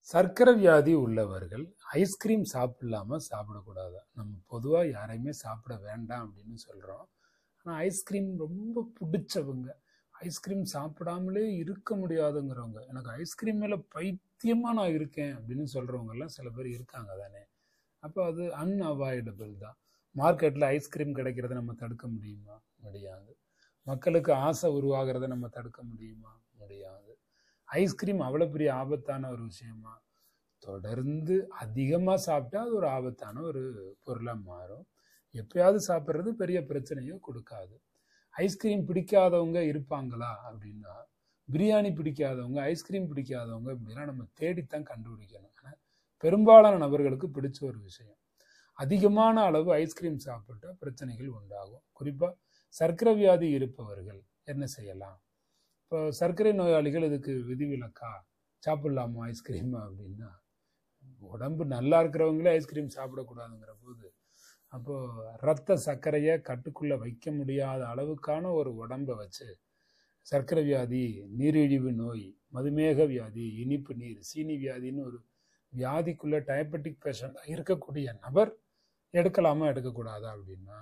சர்க்கரை வியாதி உள்ளவர்கள் ஐஸ்கிரீம் சாப்பிடக்கூடாது. நம்ம பொதுவாக யாரையுமே சாப்பிட வேண்டாம் அப்படின்னு சொல்கிறோம். ஆனால் ஐஸ்கிரீம் ரொம்ப பிடிச்சவங்க, ஐஸ்கிரீம் சாப்பிடாமலே இருக்க முடியாதுங்கிறவங்க, எனக்கு ஐஸ்கிரீம் மேலே பைத்தியமாக நான் இருக்கேன் அப்படின்னு சொல்கிறவங்கெல்லாம் சில பேர் இருக்காங்க தானே. அப்போ அது அன்அவாய்டபிள் தான். மார்க்கெட்டில் ஐஸ்கிரீம் கிடைக்கிறத நம்ம தடுக்க முடியுமா? முடியாது. மக்களுக்கு ஆசை உருவாகிறத நம்ம தடுக்க முடியுமா? முடியாது. ஐஸ்கிரீம் அவ்வளோ பெரிய ஆபத்தான ஒரு விஷயமா? தொடர்ந்து அதிகமாக சாப்பிட்டா அது ஒரு ஆபத்தான ஒரு பொருளாக மாறும். எப்பயாவது சாப்பிட்றது பெரிய பிரச்சனையோ கொடுக்காது. ஐஸ்கிரீம் பிடிக்காதவங்க இருப்பாங்களா அப்படின்னா, பிரியாணி பிடிக்காதவங்க, ஐஸ்கிரீம் பிடிக்காதவங்க இப்படிலாம் நம்ம தேடித்தான் கண்டுபிடிக்கணும். ஆனால் பெரும்பாலான நபர்களுக்கு பிடிச்ச ஒரு விஷயம். அதிகமான அளவு ஐஸ்கிரீம் சாப்பிட்டா பிரச்சனைகள் உண்டாகும். குறிப்பாக சர்க்கரை வியாதி இருப்பவர்கள் என்ன செய்யலாம்? இப்போ சர்க்கரை நோயாளிகள் இதுக்கு விதிவிலக்கா? சாப்பிடலாமா ஐஸ்கிரீம் அப்படின்னா, உடம்பு நல்லா இருக்கிறவங்களே ஐஸ்கிரீம் சாப்பிடக்கூடாதுங்கிற போது, அப்போது ரத்த சர்க்கரையை கட்டுக்குள்ளே வைக்க முடியாத அளவுக்கான ஒரு உடம்பை வச்சு சர்க்கரை வியாதி, நீரிழிவு நோய், மதுமேக வியாதி, இனிப்பு நீர், சீனி வியாதின்னு ஒரு வியாதிக்குள்ளே டயபெட்டிக் பேஷண்டாக இருக்கக்கூடிய நபர் எடுக்கலாமா எடுக்கக்கூடாதா அப்படின்னா,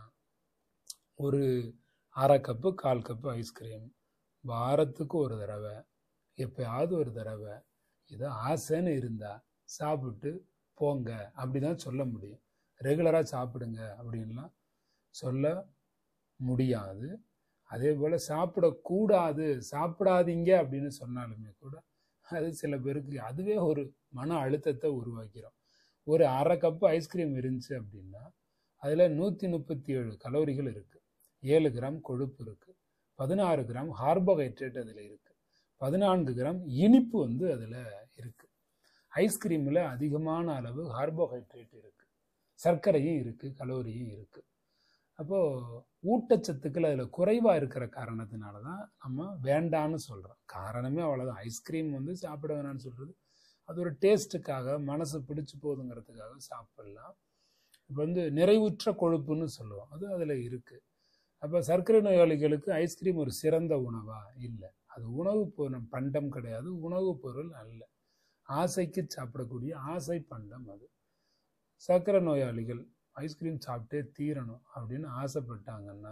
ஒரு அரை கப்பு 1/4 கப்பு ஐஸ்கிரீம் வாரத்துக்கு ஒரு தடவை, எப்பயாவது ஒரு தடவை, ஏதோ ஆசைன்னு இருந்தால் சாப்பிட்டு போங்க அப்படிதான் சொல்ல முடியும். ரெகுலராக சாப்பிடுங்க அப்படின்லாம் சொல்ல முடியாது. அதே போல் சாப்பிடக்கூடாது, சாப்பிடாதீங்க அப்படின்னு சொன்னாலுமே கூட அது சில பேருக்கு அதுவே ஒரு மன அழுத்தத்தை உருவாக்கிறோம். ஒரு அரை கப்பு ஐஸ்கிரீம் இருந்துச்சு அப்படின்னா அதில் 137 கலோரிகள் இருக்குது, 7 கிராம் கொழுப்பு இருக்குது, 16 கிராம் கார்போஹைட்ரேட் அதில் இருக்குது, 14 கிராம் இனிப்பு அதில் இருக்குது. ஐஸ்கிரீமில் அதிகமான அளவு கார்போஹைட்ரேட் இருக்குது, சர்க்கரையும் இருக்குது, கலோரியும் இருக்குது. அப்போது ஊட்டச்சத்துக்கள் அதில் குறைவாக இருக்கிற காரணத்தினால தான் நம்ம வேண்டான்னு சொல்கிறோம். காரணமே அவ்வளோதான். ஐஸ்கிரீம் சாப்பிட வேணான்னு சொல்கிறது அது ஒரு டேஸ்ட்டுக்காக, மனசு பிடிச்சி போகுதுங்கிறதுக்காக சாப்பிடலாம். இப்போ நிறைவுற்ற கொழுப்புன்னு சொல்லுவோம், அது அதில் இருக்குது. அப்போ சர்க்கரை நோயாளிகளுக்கு ஐஸ்கிரீம் ஒரு சிறந்த உணவா? இல்லை. அது உணவு பண்டம் கிடையாது, உணவுப் பொருள் அல்ல. ஆசைக்கு சாப்பிடக்கூடிய ஆசை பண்டம் அது. சர்க்கரை நோயாளிகள் ஐஸ்கிரீம் சாப்பிட்டே தீரணும் அப்படின்னு ஆசைப்பட்டாங்கன்னா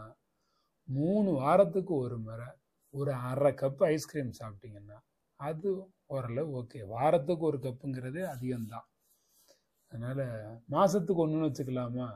3 வாரத்துக்கு ஒரு முறை ஒரு அரை கப்பு ஐஸ்கிரீம் சாப்பிட்டீங்கன்னா அது ஓரளவு ஓகே. வாரத்துக்கு ஒரு கப்புங்கிறதே அதிகம்தான். அதனால் மாதத்துக்கு ஒன்றுன்னு வச்சுக்கலாமா?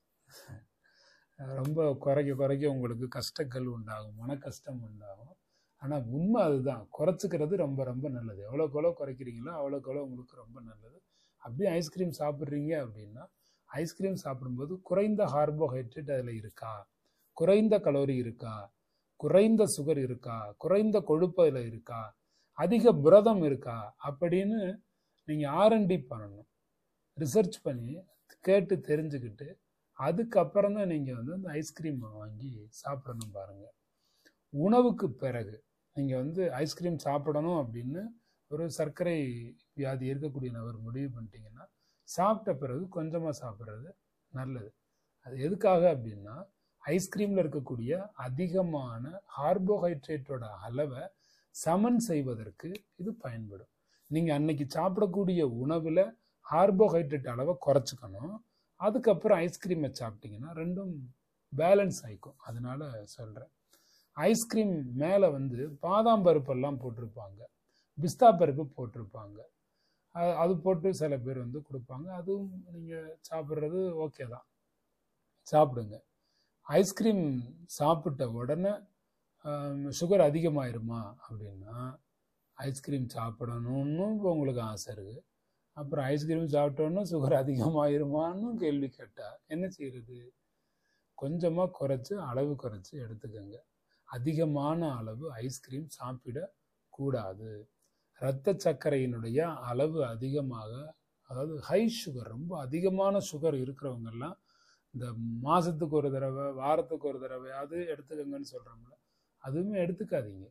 ரொம்ப குறைக்க உங்களுக்கு கஷ்டங்கள் உண்டாகும், மன கஷ்டம் உண்டாகும். ஆனால் உண்மை அதுதான், குறைச்சிக்கிறது ரொம்ப ரொம்ப நல்லது. எவ்வளோக்கு குறைக்கிறீங்களோ அவ்வளோக்கு உங்களுக்கு ரொம்ப நல்லது. அப்படியே ஐஸ்கிரீம் சாப்பிட்றீங்க அப்படின்னா ஐஸ்கிரீம் சாப்பிடும்போது குறைந்த கார்போஹைட்ரேட் அதில் இருக்கா, குறைந்த கலோரி இருக்கா, குறைந்த சுகர் இருக்கா, குறைந்த கொழுப்பு அதில் இருக்கா, அதிக புரதம் இருக்கா அப்படின்னு நீங்கள் R&D பண்ணணும், ரிசர்ச் பண்ணி கேட்டு தெரிஞ்சுக்கிட்டு அதுக்கப்புறம் தான் நீங்கள் அந்த ஐஸ்கிரீமை வாங்கி சாப்பிடணும். பாருங்கள், உணவுக்கு பிறகு நீங்கள் ஐஸ்கிரீம் சாப்பிடணும் அப்படின்னு ஒரு சர்க்கரை வியாதி இருக்கக்கூடிய நபர் முடிவு பண்ணிட்டீங்கன்னா சாப்பிட்ட பிறகு கொஞ்சமாக சாப்பிட்றது நல்லது. அது எதுக்காக அப்படின்னா, ஐஸ்கிரீமில் இருக்கக்கூடிய அதிகமான கார்போஹைட்ரேட்டோட அளவை சமன் செய்வதற்கு இது பயன்படும். நீங்கள் அன்னைக்கு சாப்பிடக்கூடிய உணவில் கார்போஹைட்ரேட் அளவை குறைச்சிக்கணும். அதுக்கப்புறம் ஐஸ்கிரீமை சாப்பிட்டீங்கன்னா ரெண்டும் பேலன்ஸ் ஆகிக்கும். அதனால சொல்கிறேன். ஐஸ்கிரீம் மேலே பாதாம் பருப்பெல்லாம் போட்டிருப்பாங்க, பிஸ்தா பருப்பு போட்டிருப்பாங்க. அது போட்டு சில பேர் கொடுப்பாங்க. அதுவும் நீங்கள் சாப்பிட்றது ஓகே தான், சாப்பிடுங்க. ஐஸ்கிரீம் சாப்பிட்ட உடனே சுகர் அதிகமாயிருமா அப்படின்னா, ஐஸ்கிரீம் சாப்பிடணும்னு உங்களுக்கு ஆசை இருக்குது, அப்புறம் ஐஸ்கிரீம் சாப்பிட்டோன்னா சுகர் அதிகமாயிருமான்னு கேள்வி கேட்டால் என்ன செய்யறது? கொஞ்சமாக குறைச்சி, அளவு குறைச்சி எடுத்துக்கோங்க. அதிகமான அளவு ஐஸ்கிரீம் சாப்பிடக்கூடாது. இரத்த சர்க்கரையினுடைய அளவு அதிகமாக, அதாவது ஹை சுகர், ரொம்ப அதிகமான சுகர் இருக்கிறவங்கெல்லாம் இந்த மாதத்துக்கு ஒரு தடவை, வாரத்துக்கு ஒரு தடவையாவது எடுத்துக்கங்கன்னு சொல்கிறோம்ல, அதுவுமே எடுத்துக்காதீங்க.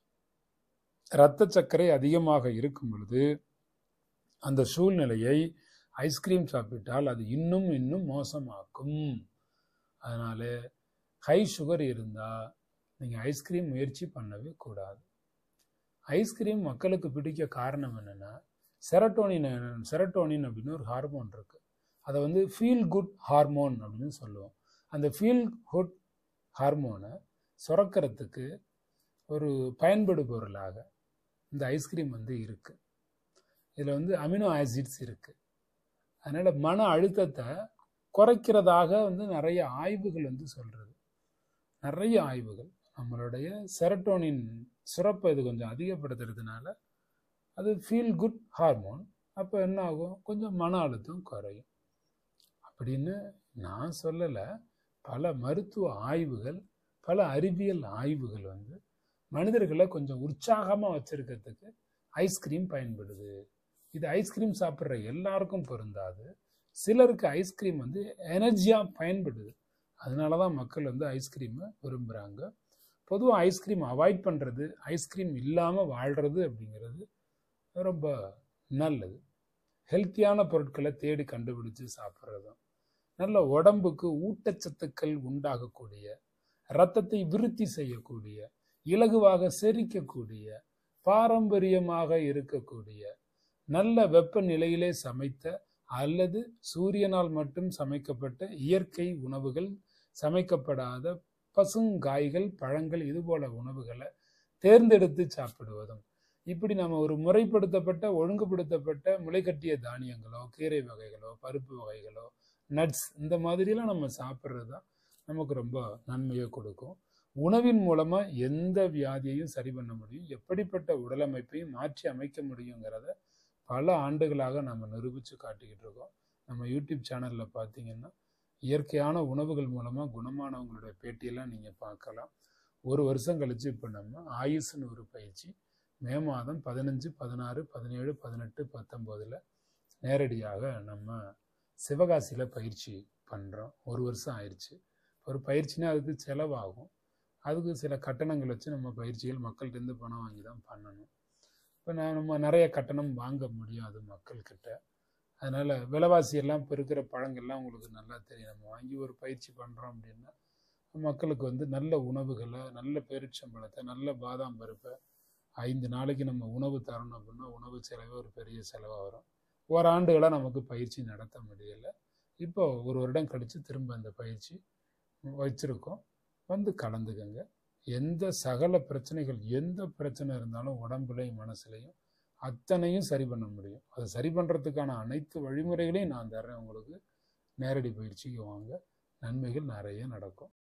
இரத்த சர்க்கரை அதிகமாக இருக்கும் பொழுது அந்த சூழ்நிலையை ஐஸ்கிரீம் சாப்பிட்டால் அது இன்னும் மோசமாக்கும். அதனால ஹை சுகர் இருந்தால் நீங்கள் ஐஸ்கிரீம் முயற்சி பண்ணவே கூடாது. ஐஸ்கிரீம் மக்களுக்கு பிடிக்க காரணம் என்னென்னா, செரட்டோனின் செரட்டோனின் அப்படின்னு ஒரு ஹார்மோன் இருக்கு. அதை வந்து ஃபீல் குட் ஹார்மோன் அப்படின்னு சொல்லுவோம். அந்த ஃபீல் குட் ஹார்மோனை சுரக்கிறதுக்கு ஒரு பயன்படு பொருளாக இந்த ஐஸ்கிரீம் வந்து இருக்கு. இதில் வந்து அமினோ ஆசிட்ஸ் இருக்கு. அதனால மன அழுத்தத்தை குறைக்கிறதாக வந்து நிறைய ஆய்வுகள் வந்து சொல்றது. நிறைய ஆய்வுகள் நம்மளுடைய செரட்டோனின் சுரப்பை இது கொஞ்சம் அதிகப்படுத்துறதுனால அது ஃபீல் குட் ஹார்மோன். அப்போ என்ன ஆகும், கொஞ்சம் மன அழுத்தம் குறையும் அப்படின்னு நான் சொல்லலை. பல மருத்துவ ஆய்வுகள், பல அறிவியல் ஆய்வுகள் வந்து மனிதர்களை கொஞ்சம் உற்சாகமாக வச்சிருக்கிறதுக்கு ஐஸ்கிரீம் பயன்படுது. இது ஐஸ்கிரீம் சாப்பிட்ற எல்லாருக்கும் பொருந்தாது. சிலருக்கு ஐஸ்கிரீம் வந்து எனர்ஜியாக பயன்படுது. அதனால தான் மக்கள் வந்து ஐஸ்கிரீமை விரும்புகிறாங்க. பொதுவாக ஐஸ்கிரீம் அவாய்ட் பண்ணுறது, ஐஸ்கிரீம் இல்லாமல் வாழ்கிறது அப்படிங்கிறது ரொம்ப நல்லது. ஹெல்த்தியான பொருட்களை தேடி கண்டுபிடிச்சு சாப்பிட்றதும், நல்ல உடம்புக்கு ஊட்டச்சத்துக்கள் உண்டாகக்கூடிய, இரத்தத்தை விருத்தி செய்யக்கூடிய, இலகுவாக செரிக்கக்கூடிய, பாரம்பரியமாக இருக்கக்கூடிய, நல்ல வெப்பநிலையிலே சமைத்த அல்லது சூரியனால் மட்டும் சமைக்கப்பட்ட இயற்கை உணவுகள், சமைக்கப்படாத பசுங்காய்கள், பழங்கள், இது போல உணவுகளை தேர்ந்தெடுத்து சாப்பிடுவதும், இப்படி நம்ம ஒரு முறைப்படுத்தப்பட்ட ஒழுங்குபடுத்தப்பட்ட முளைக்கட்டிய தானியங்களோ, கீரை வகைகளோ, பருப்பு வகைகளோ, நட்ஸ், இந்த மாதிரிலாம் நம்ம சாப்பிட்றது தான் நமக்கு ரொம்ப நன்மையை கொடுக்கும். உணவின் மூலமா எந்த வியாதியையும் சரி பண்ண முடியும், எப்படிப்பட்ட உடலமைப்பையும் மாற்றி அமைக்க முடியுங்கிறத பல ஆண்டுகளாக நம்ம நிரூபித்து காட்டிக்கிட்டு இருக்கோம். நம்ம யூடியூப் சேனலில் பார்த்தீங்கன்னா இயற்கையான உணவுகள் மூலமாக குணமானவங்களுடைய பேட்டியெல்லாம் நீங்கள் பார்க்கலாம். ஒரு வருஷம் கழித்து இப்போ நம்ம ஆயுஷ்னு ஒரு பயிற்சி மே மாதம் 15, 16, 17, 18, 19 நேரடியாக நம்ம சிவகாசியில் பயிற்சி பண்ணுறோம். ஒரு வருஷம் ஆயிடுச்சு. ஒரு பயிற்சினா அதுக்கு செலவாகும். அதுக்கு சில கட்டணங்கள் வச்சு நம்ம பயிற்சிகள் மக்கள்கிட்டருந்து பணம் வாங்கி தான் பண்ணணும். இப்போ நம்ம நிறைய கட்டணம் வாங்க முடியாது மக்கள்கிட்ட. அதனால் விலைவாசியெல்லாம் இப்போ இருக்கிற பழங்கள்லாம் உங்களுக்கு நல்லா தெரியும். நம்ம வாங்கி ஒரு பயிற்சி பண்ணுறோம் அப்படின்னா மக்களுக்கு வந்து நல்ல உணவுகளை, நல்ல பேரிச்சம்பழத்தை, நல்ல பாதாம் பருப்பை 5 நாளைக்கு நம்ம உணவு தரணும் அப்படின்னா உணவு செலவே ஒரு பெரிய செலவாக வரும். ஓராண்டுகளாக நமக்கு பயிற்சி நடத்த முடியலை. இப்போ ஒரு வருடம் கழித்து திரும்ப அந்த பயிற்சி வச்சுருக்கோம். வந்து கலந்துக்கங்க. எந்த சகல பிரச்சனைகள், எந்த பிரச்சனை இருந்தாலும் உடம்புலையும் மனசுலையும் அத்தனையும் சரி பண்ண முடியும். அதை சரி பண்ணுறதுக்கான அனைத்து வழிமுறைகளையும் நான் தர்றேன் உங்களுக்கு. நேரடி பயிற்சிக்கு வாங்க, நன்மைகள் நிறைய நடக்கும்.